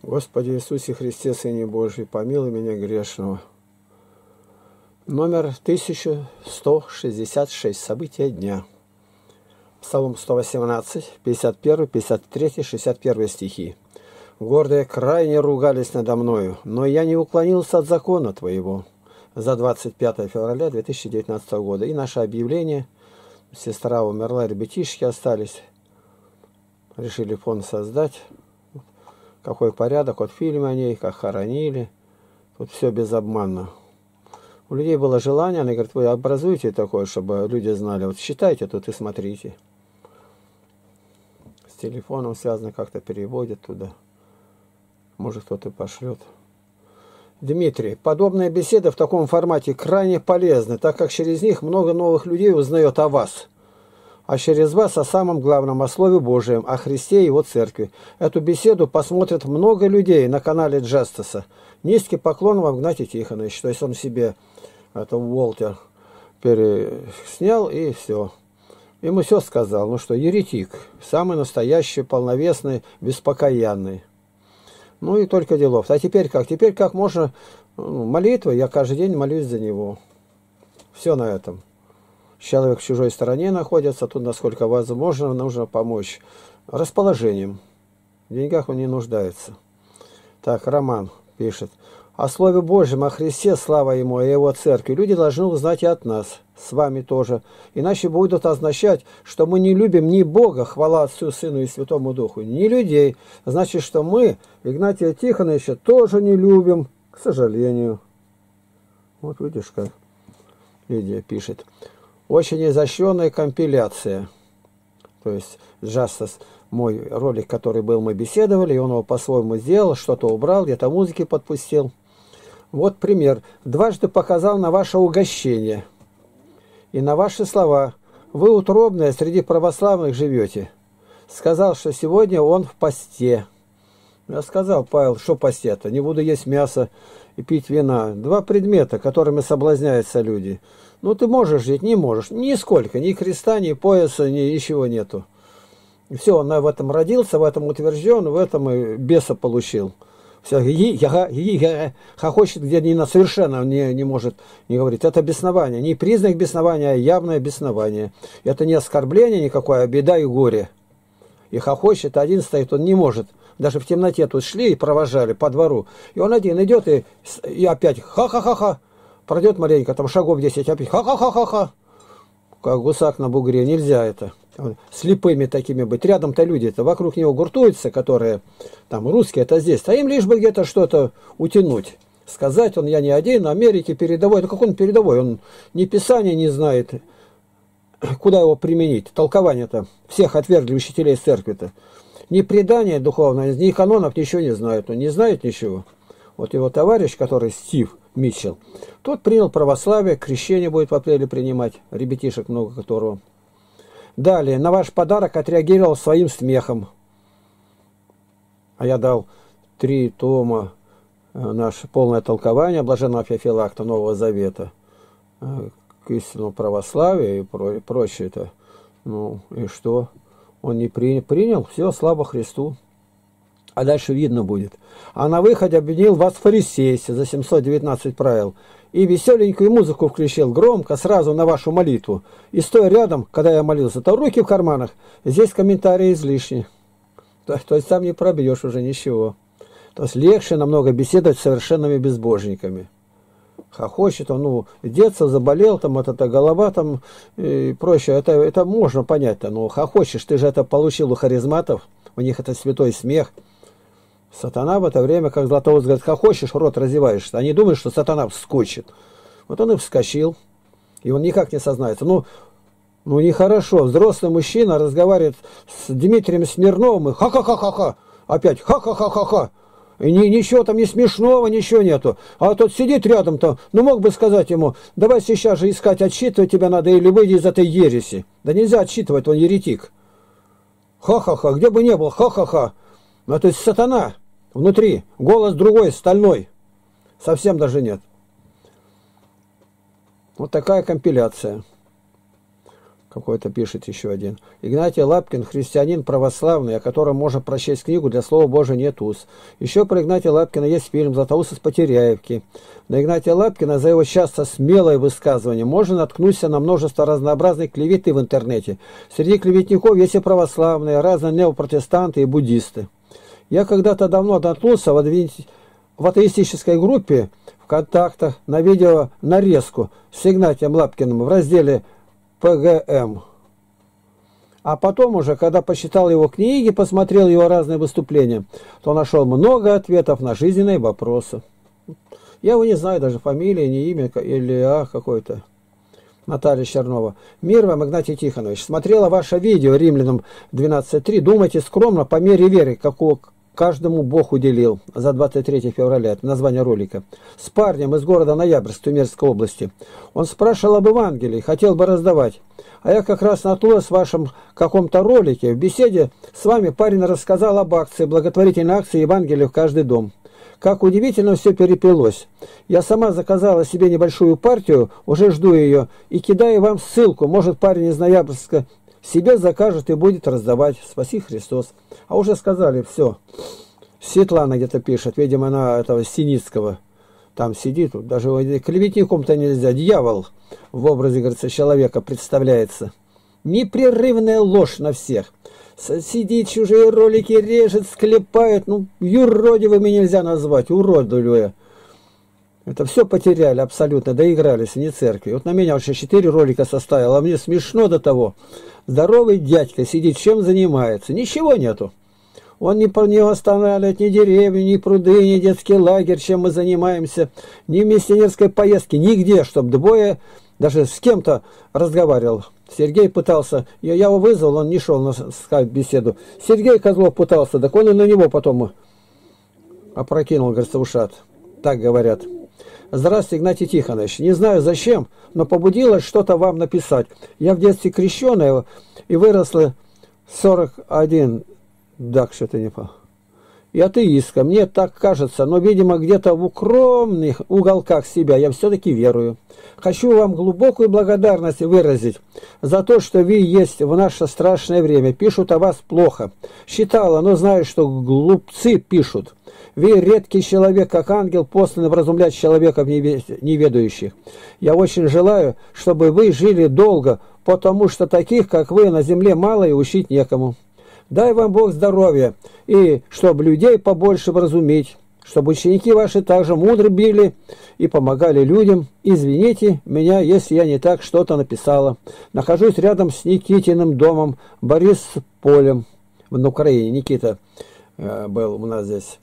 Господи Иисусе Христе, Сыне Божий, помилуй меня грешного. Номер 1166. События дня. Псалом 118, 51, 53, 61 стихи. «Гордые крайне ругались надо мною, но я не уклонился от закона Твоего». За 25 февраля 2019 года. И наше объявление. Сестра умерла, ребятишки остались. Решили фонд создать. Какой порядок, вот фильм о ней, как хоронили. Тут все безобманно. У людей было желание, они говорят, вы образуете такое, чтобы люди знали. Вот считайте тут и смотрите. С телефоном связано, как-то переводят туда. Может, кто-то пошлет. Дмитрий, подобные беседы в таком формате крайне полезны, так как через них много новых людей узнает о вас. А через вас о самом главном, о Слове Божьем, о Христе и Его Церкви. Эту беседу посмотрят много людей на канале Джастаса. Низкий поклон вам, Игнатий Тихонович. То есть он себе, это Уолтер, переснял и все. Ему все сказал. Ну что, еретик, самый настоящий, полновесный, беспокоянный. Ну и только делов. А теперь как? Теперь как можно молитва, я каждый день молюсь за него. Все на этом. Человек в чужой стороне находится, тут насколько возможно нужно помочь расположением. В деньгах он не нуждается. Так, Роман пишет. О Слове Божьем, о Христе, слава Ему, и Его Церкви, люди должны узнать и от нас, с вами тоже. Иначе будут означать, что мы не любим ни Бога, хвала Отцу, Сыну и Святому Духу, ни людей. Значит, что мы Игнатия Тихоновича тоже не любим, к сожалению. Вот видишь, как Лидия пишет. Очень изощренная компиляция. То есть Джастас, мой ролик, который был, мы беседовали, и он его по-своему сделал, что-то убрал, где-то музыки подпустил. Вот пример. Дважды показал на ваше угощение и на ваши слова. Вы утробные среди православных живете. Сказал, что сегодня он в посте. Я сказал, Павел, что посте-то? Не буду есть мясо и пить вина. Два предмета, которыми соблазняются люди. Ну, ты можешь жить, не можешь. Нисколько. Ни креста, ни пояса, ни ничего нету. И все, он в этом родился, в этом утвержден, в этом и беса получил. Все, хохочет, где совершенно не может не говорить. Это беснование. Не признак беснования, а явное беснование. Это не оскорбление никакое, а беда и горе. И хохочет, один стоит, он не может. Даже в темноте тут шли и провожали по двору. И он один идет и опять ха-ха-ха-ха. Пройдет маленько, там шагов 10, опять ха-ха-ха-ха-ха. Как гусак на бугре, нельзя это. Слепыми такими быть. Рядом-то люди-то вокруг него гуртуются, которые там русские, это здесь. А им лишь бы где-то что-то утянуть. Сказать, он я не один, Америке передовой. Ну как он передовой? Он ни писания не знает. Куда его применить? Толкование-то. Всех отвергли учителей церкви-то. Ни предания духовное, ни канонов ничего не знает. Он не знает ничего. Вот его товарищ, который Стив Митчелл, тот принял православие, крещение будет в апреле принимать, ребятишек много которого. Далее, на ваш подарок отреагировал своим смехом. А я дал 3 тома, наше полное толкование блаженного Феофилакта Нового Завета к истинному православию и прочее-то. Ну и что? Он не принял, все, слава Христу. А дальше видно будет. А на выходе обвинил вас фарисейся за 719 правил. И веселенькую музыку включил громко сразу на вашу молитву. И стоя рядом, когда я молился, то руки в карманах. Здесь комментарии излишни. То есть там не пробьешь уже ничего. То есть легче намного беседовать с совершенными безбожниками. Хохочет он, ну, деться заболел, там, вот эта голова там и прочее. Это можно понять-то. Но хохочешь, ты же это получил у харизматов. У них это святой смех. Сатана в это время, как Златоуст говорит, хохочешь, рот разеваешься. Они думают, что сатана вскочит. Вот он и вскочил. И он никак не сознается. Ну нехорошо. Взрослый мужчина разговаривает с Дмитрием Смирновым и ха-ха-ха-ха-ха. Опять ха-ха-ха-ха-ха. И ничего там не смешного, ничего нету. А тот сидит рядом-то, ну мог бы сказать ему, давай сейчас же искать, отсчитывать тебя надо или выйди из этой ереси. Да нельзя отсчитывать, он еретик. Ха-ха-ха, где бы не был, ха-ха-ха. Ну то есть сатана внутри, голос другой, стальной. Совсем даже нет. Вот такая компиляция. Какой-то пишет еще один. Игнатий Лапкин, христианин православный, о котором можно прочесть книгу «Для слова Божия нет уз». Еще про Игнатия Лапкина есть фильм «Златоуст из Потеряевки». На Игнатия Лапкина за его часто смелое высказывание можно наткнуться на множество разнообразной клеветы в интернете. Среди клеветников есть и православные, разные неопротестанты и буддисты. Я когда-то давно наткнулся в атеистической группе ВКонтактах на видео нарезку с Игнатием Лапкиным в разделе ПГМ. А потом уже, когда почитал его книги, посмотрел его разные выступления, то нашел много ответов на жизненные вопросы. Я его не знаю, даже фамилии, не имя, или какой-то. Наталья Чернова. Мир вам, Игнатий Тихонович. Смотрела ваше видео Римлянам 12.3. Думайте скромно по мере веры, какого каждому Бог уделил. За 23 февраля. Это название ролика. С парнем из города Ноябрьск Тюменской области. Он спрашивал об Евангелии, хотел бы раздавать. А я как раз наткнулась в вашем каком-то ролике. В беседе с вами парень рассказал об акции, благотворительной акции Евангелия в каждый дом. Как удивительно все переплелось. Я сама заказала себе небольшую партию, уже жду ее, и кидаю вам ссылку. Может, парень из Ноябрьска себе закажет и будет раздавать. Спаси Христос. А уже сказали, все. Светлана где-то пишет, видимо, она этого Синицкого там сидит. Даже клеветником-то нельзя. Дьявол в образе, говорится, человека представляется. Непрерывная ложь на всех. Сидит, чужие ролики режет, склепает. Ну, юродивыми нельзя назвать, уродливые. Это все потеряли абсолютно, доигрались, не церкви. Вот на меня вообще 4 ролика составил, а мне смешно до того. Здоровый дядька сидит, чем занимается? Ничего нету. Он не останавливает ни деревню, ни пруды, ни детский лагерь, чем мы занимаемся, ни миссионерской поездки, нигде, чтобы двое, даже с кем-то разговаривал. Сергей пытался, я его вызвал, он не шел на скайп-беседу. Сергей Козлов пытался, так он и на него потом опрокинул, говорится, ушат. Так говорят. Здравствуйте, Игнатий Тихонович. Не знаю зачем, но побудилось что-то вам написать. Я в детстве крещеная и выросла 41, так что-то не по. И атеистка, мне так кажется, но, видимо, где-то в укромных уголках себя я все-таки верую. Хочу вам глубокую благодарность выразить за то, что вы есть в наше страшное время. Пишут о вас плохо. Считала, но знаю, что глупцы пишут. Вы редкий человек, как ангел, посланный вразумлять человеков неведающих. Я очень желаю, чтобы вы жили долго, потому что таких, как вы, на земле мало и учить некому. Дай вам Бог здоровья, и чтобы людей побольше вразуметь, чтобы ученики ваши также мудро били и помогали людям. Извините меня, если я не так что-то написала. Нахожусь рядом с Никитиным домом, Борисполем, на Украине. Никита был у нас здесь.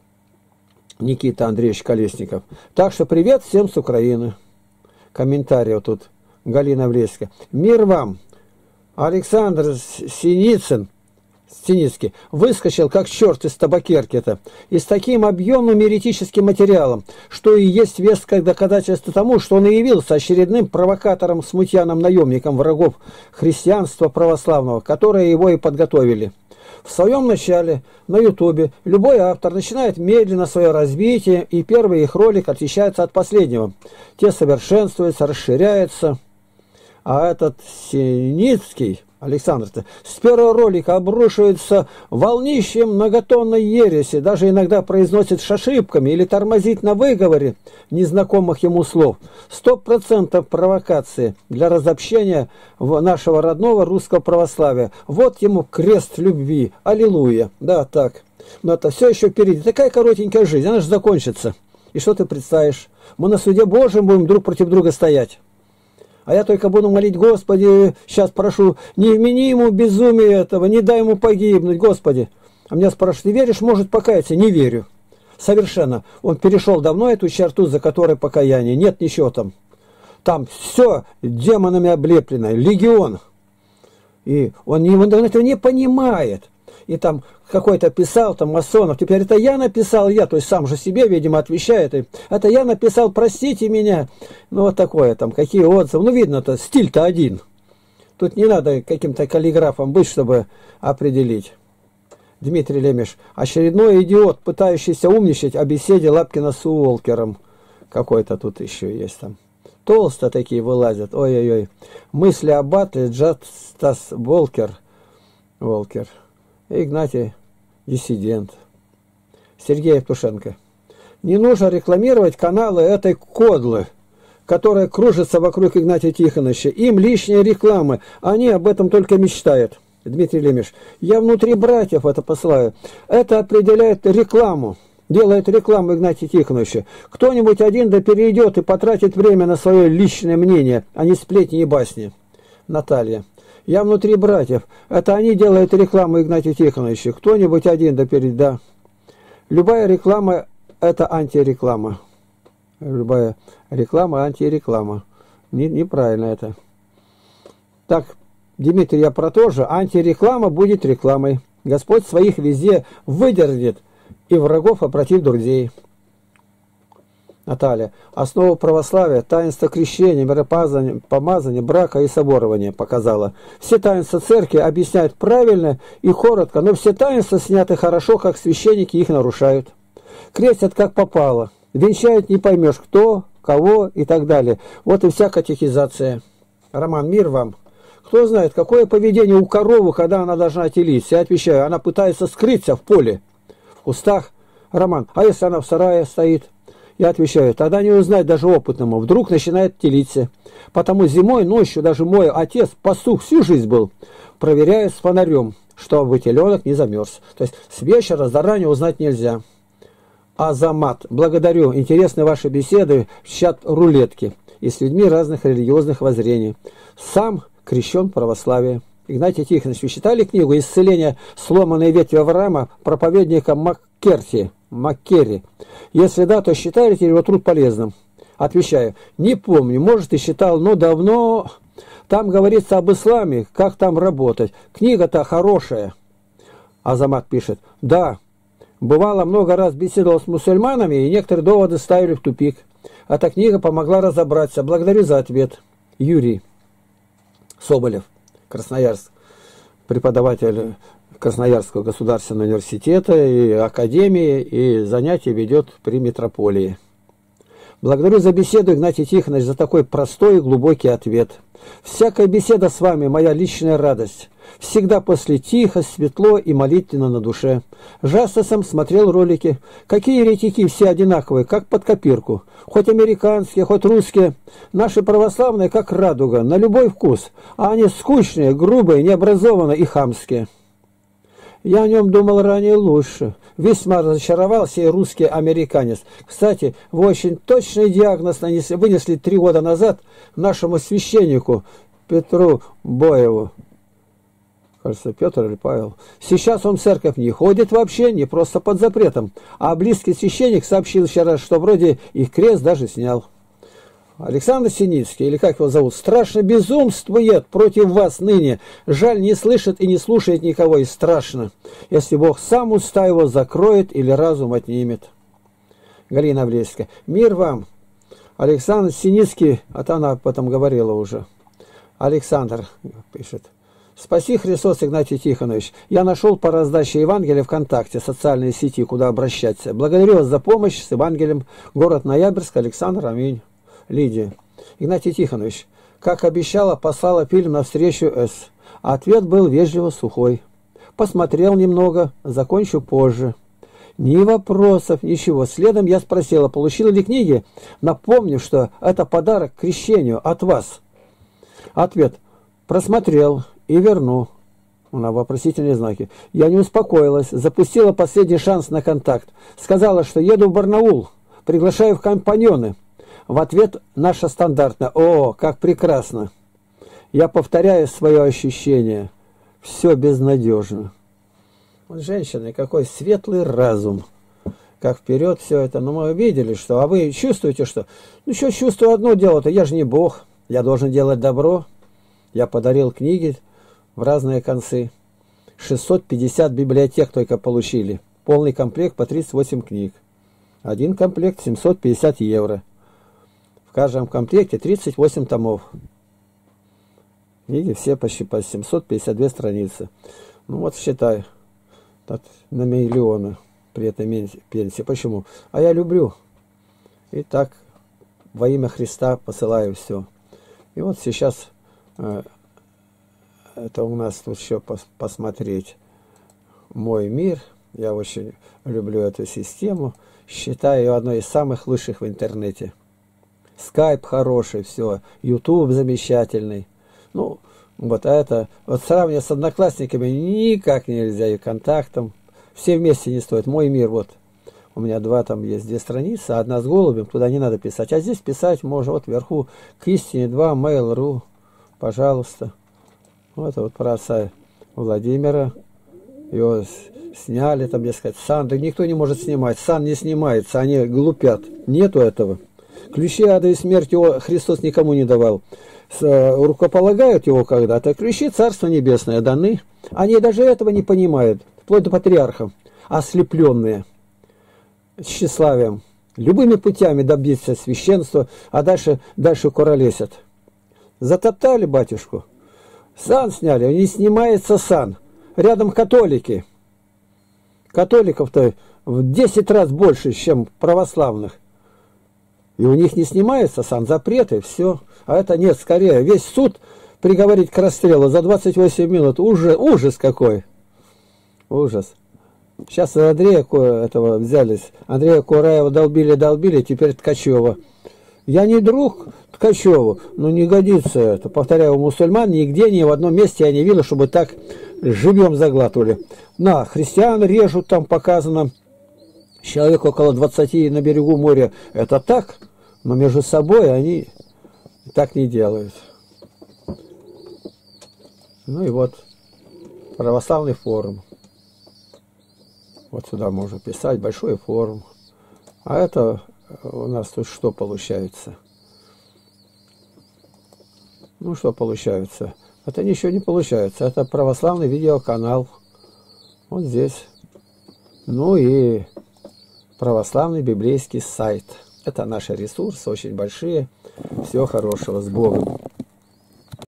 Никита Андреевич Колесников. Так что привет всем с Украины. Комментарий вот тут. Галина Влеська. Мир вам. Александр Синицын. Синицкий выскочил как черт из табакерки-то и с таким объемным еретическим материалом, что и есть веское доказательство тому, что он и явился очередным провокатором, смутьяном, наемником врагов христианства православного, которые его и подготовили. В своем начале на ютубе любой автор начинает медленно свое развитие, и первый их ролик отличается от последнего. Те совершенствуются, расширяются, а этот Синицкий Александр-то с первого ролика обрушивается волнищем многотонной ереси, даже иногда произносит с ошибками или тормозит на выговоре незнакомых ему слов. 100% провокации для разобщения нашего родного русского православия. Вот ему крест любви. Аллилуйя. Да, так. Но это все еще впереди. Такая коротенькая жизнь, она же закончится. И что ты представишь? Мы на суде Божьем будем друг против друга стоять. А я только буду молить, Господи, сейчас прошу, не вмени ему безумие этого, не дай ему погибнуть, Господи. А меня спрашивают, ты веришь, может покаяться? Не верю. Совершенно. Он перешел давно эту черту, за которой покаяние. Нет ничего там. Там все демонами облеплено, легион. И он этого не понимает. И там какой-то писал, там масонов, теперь это я написал, то есть сам же себе, видимо, отвечает, и это я написал, простите меня. Ну, вот такое там, какие отзывы. Ну, видно-то, стиль-то один. Тут не надо каким-то каллиграфом быть, чтобы определить. Дмитрий Лемеш. Очередной идиот, пытающийся умничать о беседе Лапкина с Уолкером. Какой-то тут еще есть там. толсто такие вылазят. Ой-ой-ой. Мысли о батле Джастас Волкер. Игнатий Диссидент. Сергей Евтушенко. Не нужно рекламировать каналы этой кодлы, которая кружится вокруг Игнатия Тихоновича. Им лишняя реклама. Они об этом только мечтают. Дмитрий Лемеш. Я внутри братьев это посылаю. Это определяет рекламу. Делает рекламу Игнатия Тихоновича. Кто-нибудь один да перейдет и потратит время на свое личное мнение, а не сплетни и басни. Наталья. Я внутри братьев. Это они делают рекламу Игнатия Тихоновича. Кто-нибудь один да перейдет. Да. Любая реклама – это антиреклама. Любая реклама – антиреклама. Неправильно это. Так, Дмитрий, я про то же. Антиреклама будет рекламой. Господь своих везде выдернет и врагов опротив друзей. Наталья. Основу православия, таинство крещения, миропомазания, брака и соборования показала. Все таинства церкви объясняют правильно и коротко, но все таинства сняты хорошо, как священники их нарушают. Крестят как попало. Венчают не поймешь кто, кого и так далее. Вот и вся катехизация. Роман, мир вам. Кто знает, какое поведение у коровы, когда она должна телиться? Я отвечаю, она пытается скрыться в поле, в кустах. Роман, а если она в сарае стоит? Я отвечаю, тогда не узнать даже опытному. Вдруг начинает телиться. Потому зимой, ночью даже мой отец, пастух, всю жизнь был, проверяет с фонарем, чтобы теленок не замерз. То есть с вечера заранее узнать нельзя. Азамат, благодарю. Интересны ваши беседы в чат рулетки и с людьми разных религиозных воззрений. Сам крещен православие. Игнатий Тихонович, вы читали книгу «Исцеление сломанной ветви Авраама» проповедника Маккерри? Если да, то считаете его труд полезным? Отвечаю, не помню, может и читал, но давно. Там говорится об исламе, как там работать. Книга-то хорошая. Азамат пишет, да, бывало много раз беседовал с мусульманами, и некоторые доводы ставили в тупик. Эта книга помогла разобраться. Благодарю за ответ. Юрий Соболев, Красноярск, преподаватель Красноярского государственного университета и академии, и занятия ведет при митрополии. Благодарю за беседу, Игнатий Тихонович, за такой простой и глубокий ответ. Всякая беседа с вами – моя личная радость. Всегда после тихо, светло и молитвенно на душе. Часто сам смотрел ролики. Какие еретики все одинаковые, как под копирку. Хоть американские, хоть русские. Наши православные, как радуга, на любой вкус. А они скучные, грубые, необразованные и хамские. Я о нем думал ранее лучше. Весьма разочаровался и русский американец. Кстати, вы очень точный диагноз вынесли 3 года назад нашему священнику Петру Боеву. Кажется, Петр или Павел. Сейчас он в церковь не ходит вообще, не просто под запретом. А близкий священник сообщил вчера, что вроде их крест даже снял. Александр Синицкий, или как его зовут, страшно безумствует против вас ныне. Жаль, не слышит и не слушает никого, и страшно, если Бог сам уста его закроет или разум отнимет. Галина Авлейская. Мир вам. Александр Синицкий, а она об этом говорила уже. Александр пишет. Спаси Христос, Игнатий Тихонович. Я нашел по раздаче Евангелия ВКонтакте, социальные сети, куда обращаться. Благодарю вас за помощь с Евангелием. Город Ноябрьск, Александр, аминь. Лидия. Игнатий Тихонович, как обещала, послала фильм «Навстречу С». Ответ был вежливо сухой. Посмотрел немного, закончу позже. Ни вопросов, ничего. Следом я спросила, получила ли книги, напомнив, что это подарок к крещению от вас. Ответ. Просмотрел и верну. На вопросительные знаки. Я не успокоилась, запустила последний шанс на контакт. Сказала, что еду в Барнаул, приглашаю в компаньоны. В ответ наша стандартная. О, как прекрасно! Я повторяю свое ощущение. Все безнадежно. Вот женщины, какой светлый разум. Как вперед все это. Но мы видели, что... А вы чувствуете, что... Ну, что чувствую одно дело-то. Я же не Бог. Я должен делать добро. Я подарил книги в разные концы. 650 библиотек только получили. Полный комплект по 38 книг. Один комплект 750 евро. В каждом комплекте 38 томов. Книги все почти по 752 страницы. Ну вот считай. На миллионы при этой пенсии. Почему? А я люблю. И так во имя Христа посылаю все. И вот сейчас это у нас тут еще посмотреть «Мой мир». Я очень люблю эту систему. Считаю ее одной из самых лучших в интернете. Скайп хороший, все. YouTube замечательный. Ну, вот это, вот сравнивать с одноклассниками никак нельзя, и контактом. Все вместе не стоит. «Мой мир», вот. У меня там есть 2 страницы, одна с голубем, туда не надо писать. А здесь писать можно, вот вверху, к истине 2, Mail.ru, пожалуйста. Вот это вот про отца Владимира. Его сняли, там, дескать, сан. Да никто не может снимать. Сан не снимается, они глупят. Нету этого. Ключи ада и смерти Христос никому не давал. Рукополагают его когда-то. Ключи Царства Небесное даны. Они даже этого не понимают. Вплоть до патриархов. Ослепленные. Тщеславием. Любыми путями добиться священства, а дальше куролесят. Затоптали батюшку. Сан сняли. Не снимается сан. Рядом католики. Католиков-то в 10 раз больше, чем православных. И у них не снимается сан, запреты, все. А это нет, скорее. Весь суд приговорить к расстрелу за 28 минут. Ужас какой. Ужас. Сейчас Андрея этого взялись. Андрея Кураева долбили, теперь Ткачева. Я не друг Ткачеву, но не годится это. Повторяю, у мусульман нигде, ни в одном месте я не видел, чтобы так живьем заглатывали. На, христиан режут, там показано. Человек около 20 на берегу моря. Это так, но между собой они так не делают. Ну и вот православный форум. Вот сюда можно писать, большой форум. А это у нас тут что получается? Ну что получается? Это ничего не получается. Это православный видеоканал. Вот здесь. Ну и православный библейский сайт. Это наши ресурсы, очень большие. Всего хорошего, с Богом.